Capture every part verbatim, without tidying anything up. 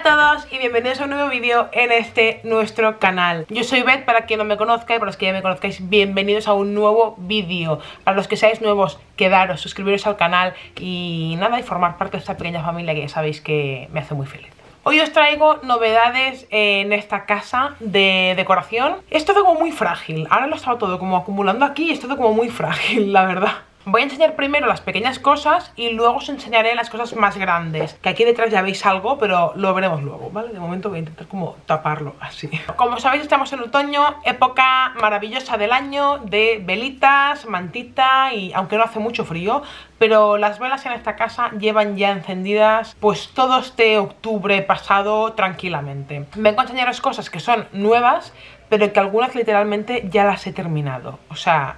todos y bienvenidos a un nuevo vídeo en este nuestro canal. Yo soy Beth, para quien no me conozca, y para los que ya me conozcáis, bienvenidos a un nuevo vídeo. Para los que seáis nuevos, quedaros, suscribiros al canal y nada, y formar parte de esta pequeña familia que ya sabéis que me hace muy feliz. Hoy os traigo novedades en esta casa de decoración. Es todo como muy frágil, ahora lo estaba todo como acumulando aquí y es todo como muy frágil, la verdad. Voy a enseñar primero las pequeñas cosas y luego os enseñaré las cosas más grandes. Que aquí detrás ya veis algo, pero lo veremos luego, ¿vale? De momento voy a intentar como taparlo así. Como sabéis, estamos en otoño, época maravillosa del año, de velitas, mantita y aunque no hace mucho frío, pero las velas en esta casa llevan ya encendidas pues todo este octubre pasado tranquilamente. Vengo a enseñaros cosas que son nuevas, pero que algunas literalmente ya las he terminado. O sea...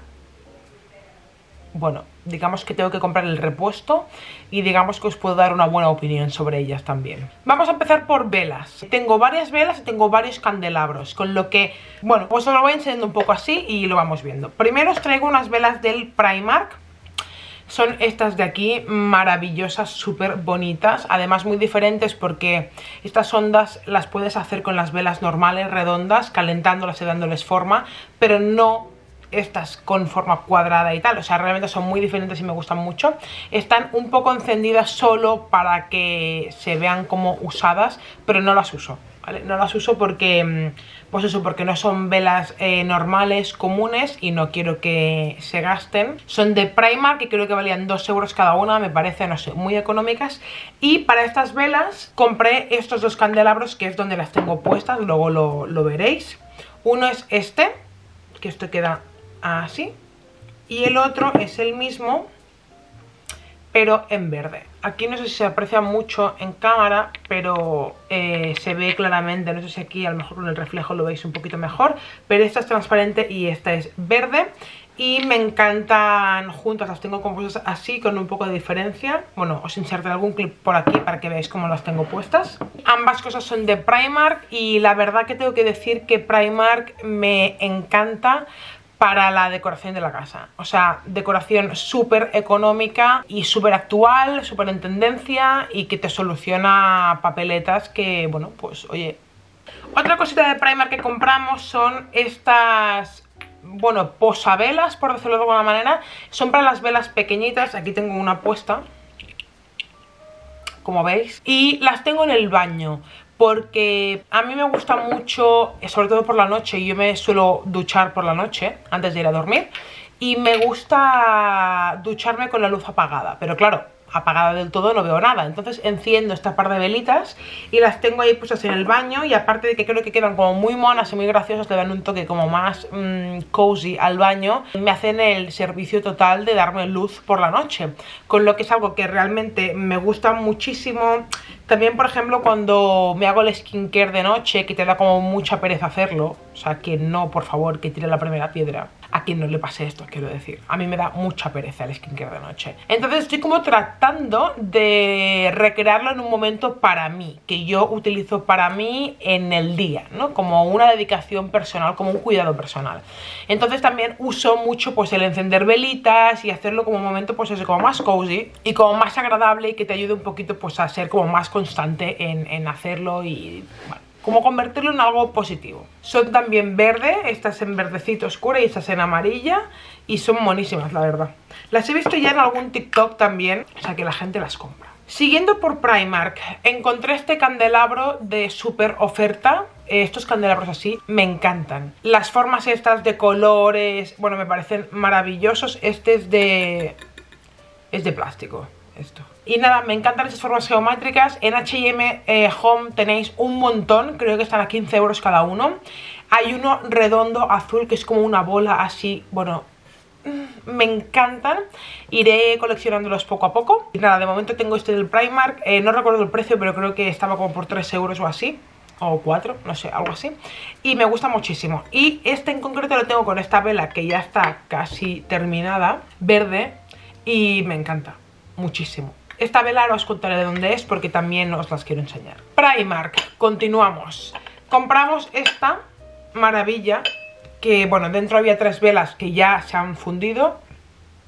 bueno, digamos que tengo que comprar el repuesto y digamos que os puedo dar una buena opinión sobre ellas también. Vamos a empezar por velas. Tengo varias velas y tengo varios candelabros, con lo que, bueno, pues os lo voy enseñando un poco así y lo vamos viendo. Primero os traigo unas velas del Primark. Son estas de aquí, maravillosas, súper bonitas, además muy diferentes porque estas ondas las puedes hacer con las velas normales, redondas, calentándolas y dándoles forma, pero no estas con forma cuadrada y tal. O sea, realmente son muy diferentes y me gustan mucho. Están un poco encendidas solo para que se vean como usadas, pero no las uso, ¿vale? No las uso porque, pues eso, porque no son velas eh, normales, comunes, y no quiero que se gasten. Son de Primark, que creo que valían dos euros cada una, me parece, no sé, muy económicas. Y para estas velas compré estos dos candelabros, que es donde las tengo puestas, luego lo, lo veréis. Uno es este, que esto queda así, y el otro es el mismo pero en verde. Aquí no sé si se aprecia mucho en cámara, pero eh, se ve claramente. No sé si aquí a lo mejor con el reflejo lo veis un poquito mejor, pero esta es transparente y esta es verde. Y me encantan juntas, las tengo compuestas así, con un poco de diferencia. Bueno, os insertaré algún clip por aquí para que veáis cómo las tengo puestas. Ambas cosas son de Primark y la verdad que tengo que decir que Primark me encanta para la decoración de la casa. O sea, decoración súper económica y súper actual, súper en tendencia, y que te soluciona papeletas que, bueno, pues oye. Otra cosita de Primark que compramos son estas, bueno, posavelas, por decirlo de alguna manera. Son para las velas pequeñitas. Aquí tengo una puesta, como veis, y las tengo en el baño porque a mí me gusta mucho, sobre todo por la noche. Yo me suelo duchar por la noche antes de ir a dormir y me gusta ducharme con la luz apagada, pero claro, apagada del todo no veo nada. Entonces enciendo esta par de velitas y las tengo ahí puestas en el baño, y aparte de que creo que quedan como muy monas y muy graciosas, le dan un toque como más mmm, cozy al baño, me hacen el servicio total de darme luz por la noche, con lo que es algo que realmente me gusta muchísimo. También, por ejemplo, cuando me hago el skincare de noche, que te da como mucha pereza hacerlo, o sea, que no, por favor, que tire la primera piedra. A quien no le pase esto, quiero decir. A mí me da mucha pereza el skincare de noche. Entonces estoy como tratando de recrearlo en un momento para mí, que yo utilizo para mí en el día, ¿no? Como una dedicación personal, como un cuidado personal. Entonces también uso mucho pues el encender velitas y hacerlo como un momento pues eso, como más cozy y como más agradable, y que te ayude un poquito pues a ser como más constante en, en hacerlo y... bueno, como convertirlo en algo positivo. Son también verde, estas en verdecito oscura y estas en amarilla, y son monísimas, la verdad. Las he visto ya en algún TikTok también, o sea que la gente las compra. Siguiendo por Primark, encontré este candelabro de súper oferta. Estos candelabros así me encantan. Las formas estas de colores, bueno, me parecen maravillosos. Este es de... es de plástico, esto. Y nada, me encantan esas formas geométricas. En H y M eh, Home tenéis un montón, creo que están a quince euros cada uno. Hay uno redondo azul que es como una bola así, bueno, me encantan. Iré coleccionándolos poco a poco. Y nada, de momento tengo este del Primark, eh, no recuerdo el precio, pero creo que estaba como por tres euros o así, o cuatro, no sé, algo así. Y me gusta muchísimo. Y este en concreto lo tengo con esta vela que ya está casi terminada, verde, y me encanta muchísimo. Esta vela ahora os contaré de dónde es porque también os las quiero enseñar. Primark, continuamos. Compramos esta maravilla, que bueno, dentro había tres velas que ya se han fundido.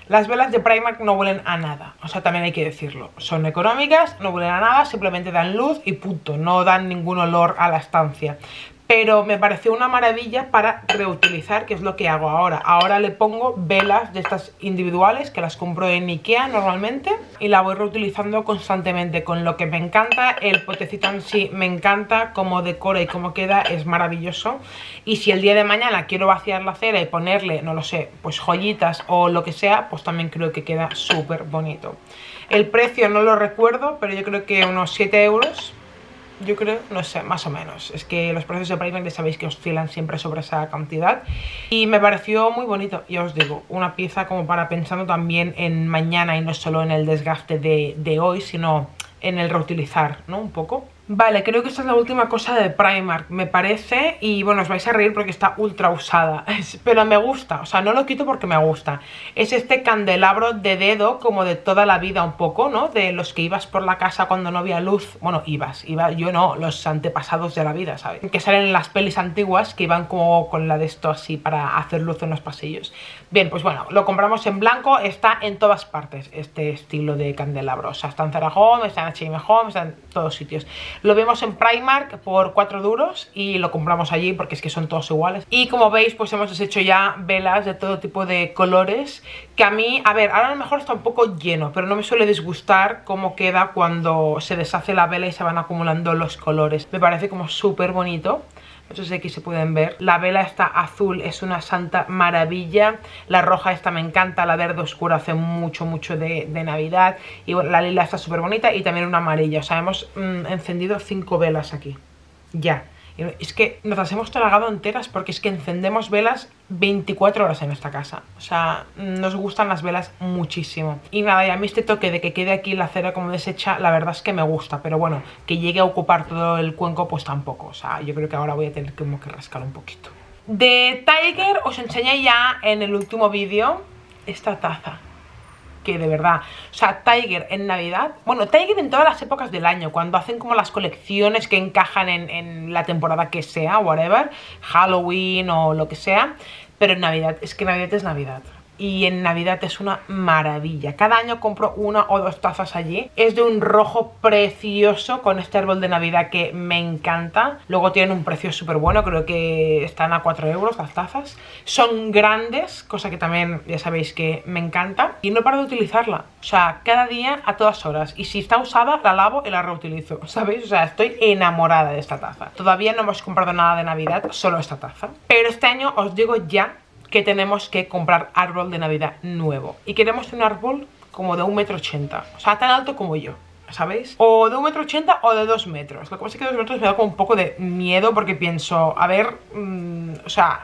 Las velas de Primark no huelen a nada, o sea, también hay que decirlo. Son económicas, no huelen a nada, simplemente dan luz y punto, no dan ningún olor a la estancia. Pero me pareció una maravilla para reutilizar, que es lo que hago ahora. Ahora le pongo velas de estas individuales, que las compro en Ikea normalmente, y la voy reutilizando constantemente, con lo que me encanta. El potecito en sí me encanta, cómo decora y cómo queda, es maravilloso. Y si el día de mañana quiero vaciar la cera y ponerle, no lo sé, pues joyitas o lo que sea, pues también creo que queda súper bonito. El precio no lo recuerdo, pero yo creo que unos siete euros. Yo creo, no sé, más o menos. Es que los precios de Primark ya sabéis que oscilan siempre sobre esa cantidad. Y me pareció muy bonito, ya os digo. Una pieza como para pensando también en mañana y no solo en el desgaste de, de hoy, sino en el reutilizar, ¿no? Un poco. Vale, creo que esta es la última cosa de Primark, me parece. Y bueno, os vais a reír porque está ultra usada. Pero me gusta, o sea, no lo quito porque me gusta. Es este candelabro de dedo como de toda la vida un poco, ¿no? De los que ibas por la casa cuando no había luz. Bueno, ibas, iba, yo no, los antepasados de la vida, ¿sabes? Que salen en las pelis antiguas que iban como con la de esto así para hacer luz en los pasillos. Bien, pues bueno, lo compramos en blanco, está en todas partes este estilo de candelabro. O sea, está en Zara Home, está en H y M Home, está en todos sitios. Lo vemos en Primark por cuatro duros y lo compramos allí porque es que son todos iguales. Y como veis, pues hemos deshecho ya velas de todo tipo de colores, que a mí, a ver, ahora a lo mejor está un poco lleno, pero no me suele disgustar cómo queda cuando se deshace la vela y se van acumulando los colores. Me parece como súper bonito. No sé si aquí se pueden ver. La vela esta azul es una santa maravilla. La roja esta me encanta. La verde oscura hace mucho, mucho de, de Navidad. Y bueno, la lila está súper bonita. Y también una amarilla. O sea, hemos mm, encendido cinco velas aquí. Ya. Y es que nos las hemos tragado enteras porque es que encendemos velas veinticuatro horas en esta casa. O sea, nos gustan las velas muchísimo. Y nada, y a mí este toque de que quede aquí la cera como deshecha, la verdad es que me gusta. Pero bueno, que llegue a ocupar todo el cuenco, pues tampoco. O sea, yo creo que ahora voy a tener como que rascar un poquito. De Tiger os enseñé ya en el último vídeo esta taza. Que de verdad, o sea, Tiger en Navidad, bueno, Tiger en todas las épocas del año, cuando hacen como las colecciones que encajan en, en la temporada que sea, whatever, Halloween o lo que sea, pero en Navidad, es que Navidad es Navidad. Y en Navidad es una maravilla. Cada año compro una o dos tazas allí. Es de un rojo precioso con este árbol de Navidad que me encanta. Luego tienen un precio súper bueno. Creo que están a cuatro euros las tazas. Son grandes, cosa que también ya sabéis que me encanta. Y no paro de utilizarla. O sea, cada día a todas horas. Y si está usada, la lavo y la reutilizo. ¿Sabéis? O sea, estoy enamorada de esta taza. Todavía no hemos comprado nada de Navidad, solo esta taza. Pero este año os digo ya que tenemos que comprar árbol de Navidad nuevo. Y queremos un árbol como de un metro ochenta. O sea, tan alto como yo, ¿sabéis? O de un metro ochenta o de dos metros. Lo que pasa es que dos metros me da como un poco de miedo porque pienso, a ver, mmm, o sea,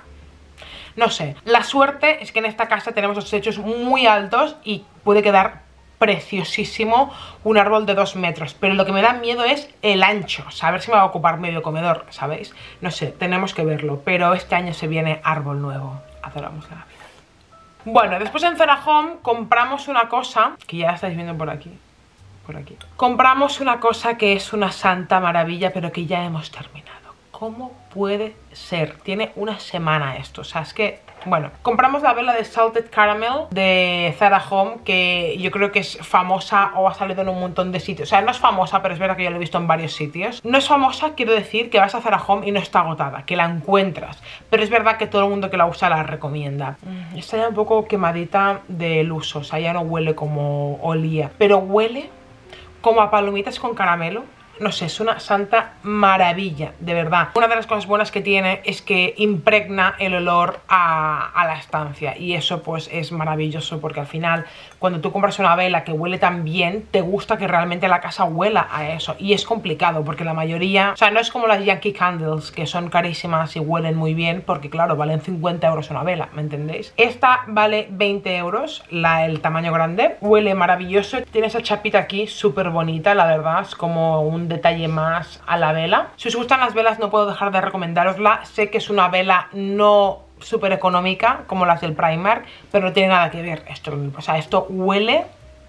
no sé. La suerte es que en esta casa tenemos los techos muy altos y puede quedar preciosísimo un árbol de dos metros. Pero lo que me da miedo es el ancho. O sea, a ver si me va a ocupar medio comedor, ¿sabéis? No sé, tenemos que verlo. Pero este año se viene árbol nuevo. Adoramos la Navidad. Bueno, después en Zara Home compramos una cosa que ya estáis viendo por aquí. Por aquí. Compramos una cosa que es una santa maravilla, pero que ya hemos terminado. ¿Cómo puede ser? Tiene una semana esto. O sea, es que... Bueno, compramos la vela de Salted Caramel de Zara Home, que yo creo que es famosa o ha salido en un montón de sitios. O sea, no es famosa, pero es verdad que yo la he visto en varios sitios. No es famosa, quiero decir que vas a Zara Home y no está agotada, que la encuentras. Pero es verdad que todo el mundo que la usa la recomienda. Mm, está ya un poco quemadita del uso, o sea, ya no huele como olía. Pero huele como a palomitas con caramelo. No sé, es una santa maravilla, de verdad. Una de las cosas buenas que tiene es que impregna el olor a, a la estancia. Y eso pues es maravilloso porque al final, cuando tú compras una vela que huele tan bien, te gusta que realmente la casa huela a eso. Y es complicado porque la mayoría... O sea, no es como las Yankee Candles, que son carísimas y huelen muy bien, porque claro, valen cincuenta euros una vela, ¿me entendéis? Esta vale veinte euros, la, el tamaño grande. Huele maravilloso. Tiene esa chapita aquí súper bonita, la verdad. Es como un detalle más a la vela. Si os gustan las velas no puedo dejar de recomendárosla. Sé que es una vela no súper económica como las del Primark, pero no tiene nada que ver. Esto, o sea, esto huele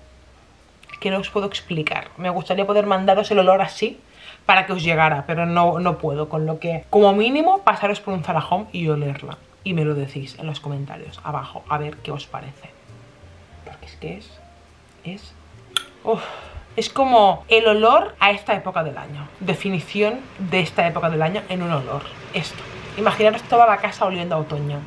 que no os puedo explicar. Me gustaría poder mandaros el olor así para que os llegara, pero no, no puedo, con lo que como mínimo pasaros por un Zara Home y olerla. Y me lo decís en los comentarios abajo, a ver qué os parece. Es que es... Es... Uf, es como el olor a esta época del año. Definición de esta época del año en un olor. Esto. Imaginaros toda la casa oliendo a otoño.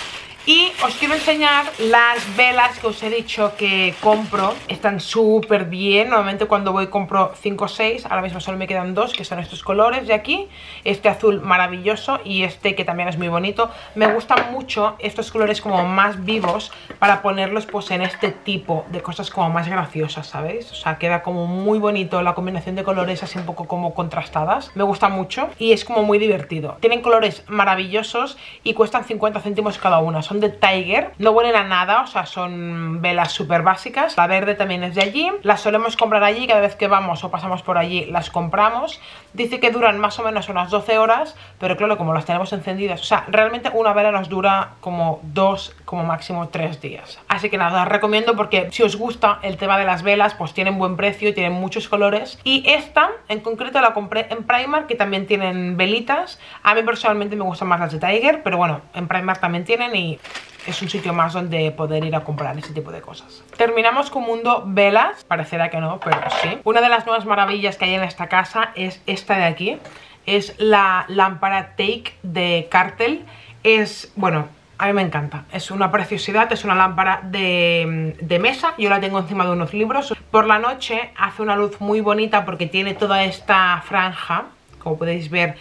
Y os quiero enseñar las velas que os he dicho que compro. Están súper bien. Normalmente cuando voy compro cinco o seis. Ahora mismo solo me quedan dos, que son estos colores de aquí. Este azul maravilloso y este que también es muy bonito. Me gustan mucho estos colores como más vivos para ponerlos pues en este tipo de cosas como más graciosas, ¿sabéis? O sea, queda como muy bonito la combinación de colores así un poco como contrastadas. Me gusta mucho y es como muy divertido. Tienen colores maravillosos y cuestan cincuenta céntimos cada una. Son de Tiger, no huelen a nada, o sea, son velas súper básicas. La verde también es de allí, las solemos comprar allí, cada vez que vamos o pasamos por allí las compramos. Dice que duran más o menos unas doce horas, pero claro, como las tenemos encendidas, o sea, realmente una vela nos dura como dos, como máximo tres días. Así que nada, os recomiendo porque si os gusta el tema de las velas, pues tienen buen precio y tienen muchos colores. Y esta en concreto la compré en Primark, que también tienen velitas. A mí personalmente me gustan más las de Tiger, pero bueno, en Primark también tienen y es un sitio más donde poder ir a comprar ese tipo de cosas. Terminamos con Mundo Velas. Parecerá que no, pero sí. Una de las nuevas maravillas que hay en esta casa es esta de aquí. Es la lámpara Take de Cartel. Es, bueno, a mí me encanta. Es una preciosidad, es una lámpara de, de mesa. Yo la tengo encima de unos libros. Por la noche hace una luz muy bonita porque tiene toda esta franja, como podéis ver,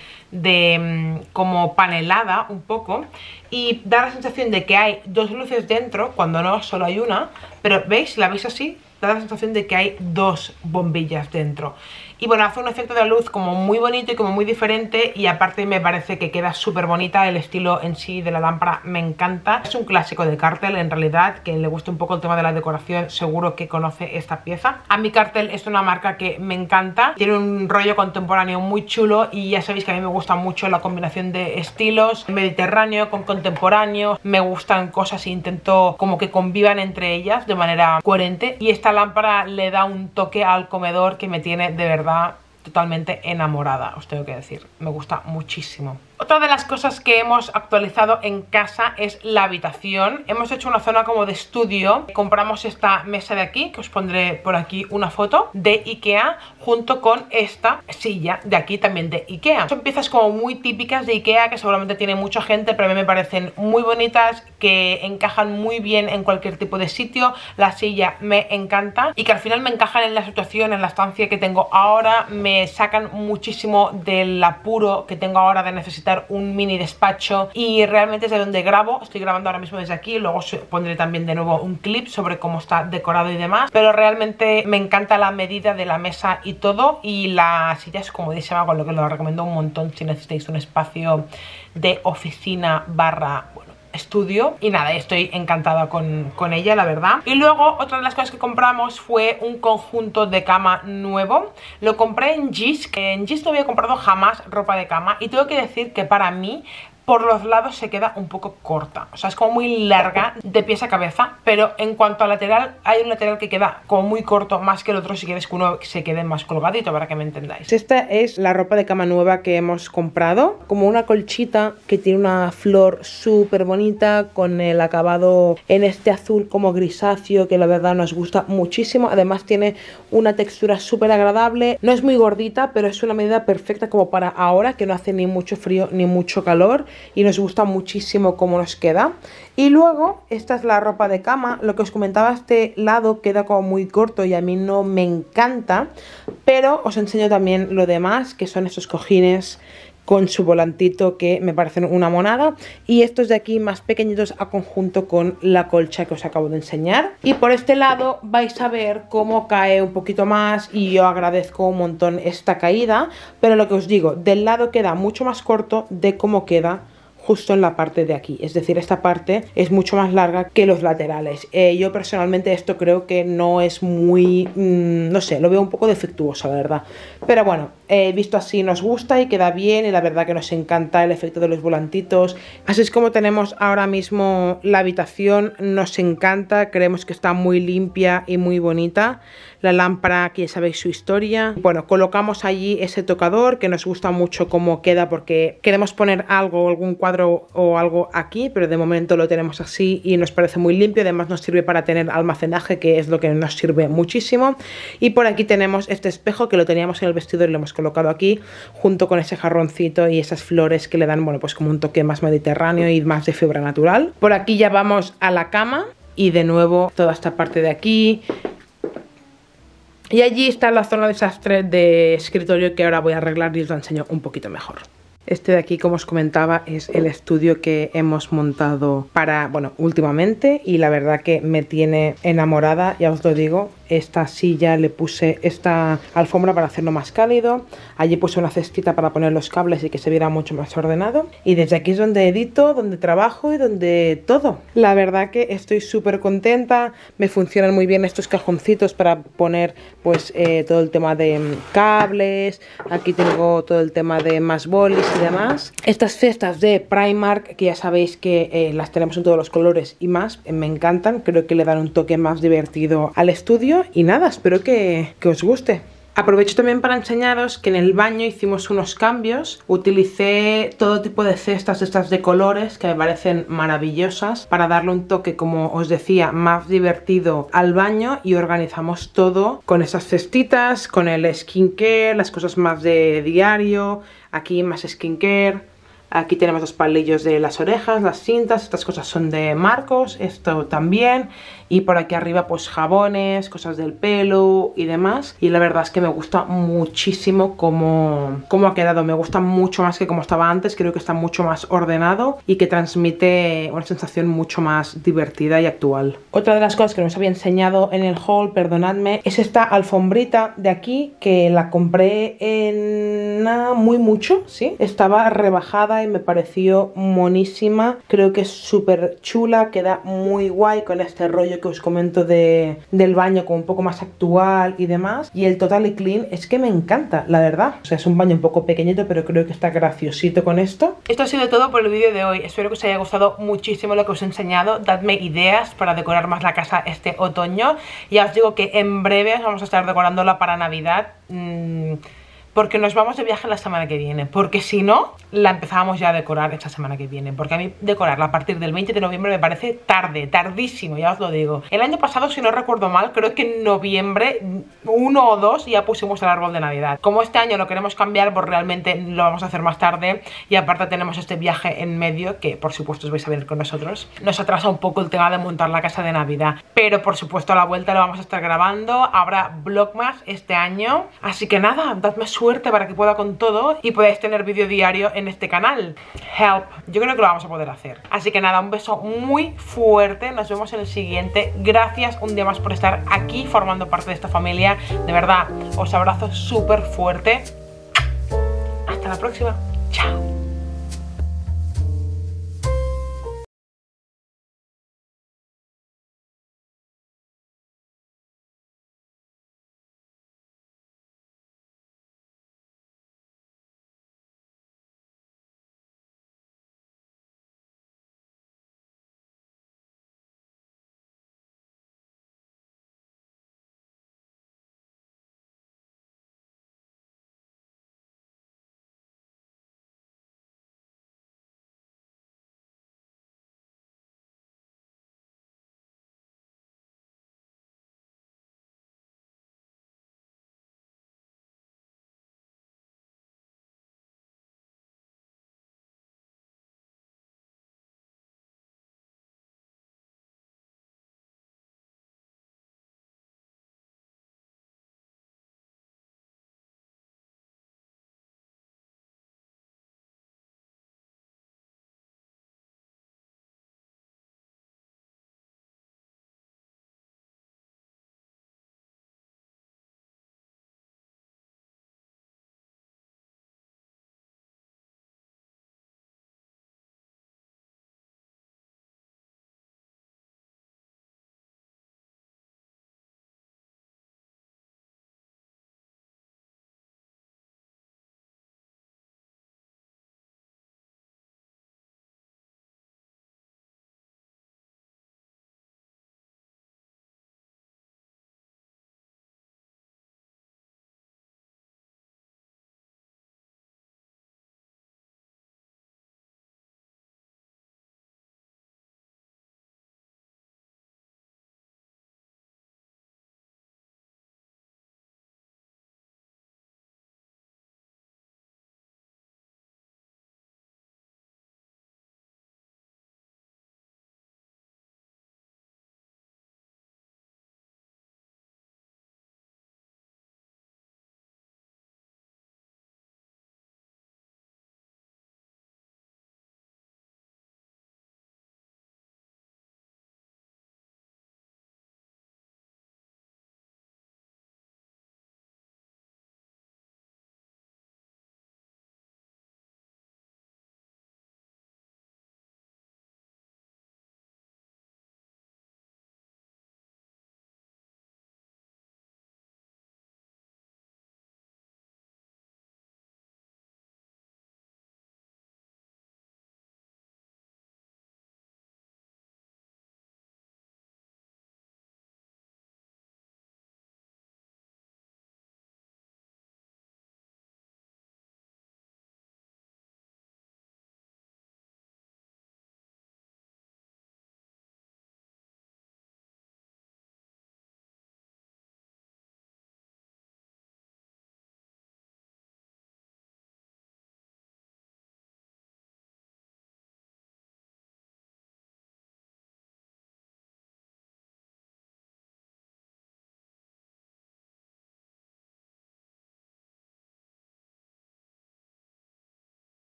de como panelada un poco, y da la sensación de que hay dos luces dentro cuando no solo hay una, pero veis, la veis así, da la sensación de que hay dos bombillas dentro. Y bueno, hace un efecto de luz como muy bonito y como muy diferente, y aparte me parece que queda súper bonita. El estilo en sí de la lámpara me encanta. Es un clásico de Cartel en realidad. Quien le guste un poco el tema de la decoración seguro que conoce esta pieza. A mí Cartel es una marca que me encanta. Tiene un rollo contemporáneo muy chulo y ya sabéis que a mí me gusta mucho la combinación de estilos mediterráneo con contemporáneo. Me gustan cosas e intento como que convivan entre ellas de manera coherente, y esta lámpara le da un toque al comedor que me tiene de verdad totalmente enamorada, os tengo que decir. Me gusta muchísimo. Otra de las cosas que hemos actualizado en casa es la habitación. Hemos hecho una zona como de estudio. Compramos esta mesa de aquí, que os pondré por aquí una foto, de Ikea, junto con esta silla de aquí también de Ikea. Son piezas como muy típicas de Ikea que seguramente tiene mucha gente, pero a mí me parecen muy bonitas, que encajan muy bien en cualquier tipo de sitio. La silla me encanta y que al final me encajan en la situación, en la estancia que tengo ahora. Me sacan muchísimo del apuro que tengo ahora de necesitar un mini despacho, y realmente es de donde grabo. Estoy grabando ahora mismo desde aquí, luego pondré también de nuevo un clip sobre cómo está decorado y demás, pero realmente me encanta la medida de la mesa y todo, y la silla es comodísima, con lo que lo recomiendo un montón si necesitáis un espacio de oficina barra, bueno, estudio. Y nada, estoy encantada con, con ella, la verdad. Y luego otra de las cosas que compramos fue un conjunto de cama nuevo. Lo compré en Gis, que en Gis no había comprado jamás ropa de cama, y tengo que decir que para mí por los lados se queda un poco corta, o sea, es como muy larga de pies a cabeza, pero en cuanto al lateral, hay un lateral que queda como muy corto, más que el otro si quieres que uno se quede más colgadito, para que me entendáis. Esta es la ropa de cama nueva que hemos comprado, como una colchita que tiene una flor súper bonita con el acabado en este azul como grisáceo, que la verdad nos gusta muchísimo. Además tiene una textura súper agradable, no es muy gordita, pero es una medida perfecta como para ahora, que no hace ni mucho frío ni mucho calor, y nos gusta muchísimo cómo nos queda. Y luego esta es la ropa de cama. Lo que os comentaba, este lado queda como muy corto y a mí no me encanta, pero os enseño también lo demás, que son estos cojines con su volantito, que me parecen una monada, y estos de aquí más pequeñitos a conjunto con la colcha que os acabo de enseñar. Y por este lado vais a ver cómo cae un poquito más, y yo agradezco un montón esta caída, pero lo que os digo, del lado queda mucho más corto de cómo queda justo en la parte de aquí, es decir, esta parte es mucho más larga que los laterales. Eh, yo personalmente esto creo que no es muy, mmm, no sé, lo veo un poco defectuoso, la verdad, pero bueno, eh, visto así nos gusta y queda bien, y la verdad que nos encanta el efecto de los volantitos. Así es como tenemos ahora mismo la habitación. Nos encanta, creemos que está muy limpia y muy bonita. La lámpara, que ya sabéis su historia. Bueno, colocamos allí ese tocador que nos gusta mucho cómo queda, porque queremos poner algo, algún cuadro cuadro o algo aquí, pero de momento lo tenemos así y nos parece muy limpio. Además nos sirve para tener almacenaje, que es lo que nos sirve muchísimo. Y por aquí tenemos este espejo que lo teníamos en el vestidor y lo hemos colocado aquí, junto con ese jarroncito y esas flores que le dan, bueno, pues como un toque más mediterráneo y más de fibra natural. Por aquí ya vamos a la cama y de nuevo toda esta parte de aquí. Y allí está la zona de desastre de escritorio, que ahora voy a arreglar y os la enseño un poquito mejor. Este de aquí, como os comentaba, es el estudio que hemos montado para, bueno, últimamente, y la verdad que me tiene enamorada, ya os lo digo. Esta silla le puse esta alfombra para hacerlo más cálido. Allí puse una cestita para poner los cables y que se viera mucho más ordenado. Y desde aquí es donde edito, donde trabajo y donde todo. La verdad que estoy súper contenta. Me funcionan muy bien estos cajoncitos para poner pues eh, todo el tema de cables. Aquí tengo todo el tema de más bolis y demás. Estas cestas de Primark, que ya sabéis que eh, las tenemos en todos los colores y más, eh, me encantan. Creo que le dan un toque más divertido al estudio. Y nada, espero que, que os guste. Aprovecho también para enseñaros que en el baño hicimos unos cambios. Utilicé todo tipo de cestas estas de colores que me parecen maravillosas para darle un toque, como os decía, más divertido al baño, y organizamos todo con esas cestitas, con el skincare, las cosas más de diario. Aquí más skincare. Aquí tenemos los palillos de las orejas, las cintas, estas cosas son de Marcos, esto también. Y por aquí arriba pues jabones, cosas del pelo y demás. Y la verdad es que me gusta muchísimo cómo, cómo ha quedado. Me gusta mucho más que como estaba antes. Creo que está mucho más ordenado y que transmite una sensación mucho más divertida y actual. Otra de las cosas que no os había enseñado en el haul, perdonadme, es esta alfombrita de aquí, que la compré en nada, muy mucho, ¿sí? Estaba rebajada y me pareció monísima. Creo que es súper chula, queda muy guay con este rollo que os comento de, del baño, como un poco más actual y demás. Y el Totally Clean es que me encanta, la verdad. O sea, es un baño un poco pequeñito, pero creo que está graciosito con esto. Esto ha sido todo por el vídeo de hoy. Espero que os haya gustado muchísimo lo que os he enseñado. Dadme ideas para decorar más la casa este otoño. Ya os digo que en breve vamos a estar decorándola para Navidad. Mmm... porque nos vamos de viaje la semana que viene, porque si no, la empezábamos ya a decorar esta semana que viene, porque a mí decorarla a partir del veinte de noviembre me parece tarde, tardísimo, ya os lo digo. El año pasado, si no recuerdo mal, creo que en noviembre, uno o dos, ya pusimos el árbol de Navidad. Como este año lo queremos cambiar, pues realmente lo vamos a hacer más tarde, y aparte tenemos este viaje en medio, que por supuesto os vais a venir con nosotros. Nos atrasa un poco el tema de montar la casa de Navidad, pero por supuesto a la vuelta lo vamos a estar grabando. Habrá vlogmas este año, así que nada, dadme suerte para que pueda con todo y podáis tener vídeo diario en este canal. Help, yo creo que lo vamos a poder hacer. Así que nada, un beso muy fuerte, nos vemos en el siguiente. Gracias un día más por estar aquí formando parte de esta familia. De verdad, os abrazo súper fuerte. Hasta la próxima, chao.